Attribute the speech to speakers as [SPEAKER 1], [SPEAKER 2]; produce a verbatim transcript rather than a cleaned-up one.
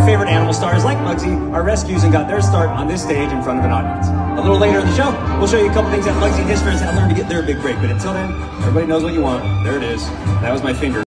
[SPEAKER 1] favorite animal stars, like Muggsy, are rescues and got their start on this stage in front of an audience. A little later in the show, we'll show you a couple things that Muggsy and his friends had learned to get their big break. But until then, everybody knows what you want. There it is. That was my finger.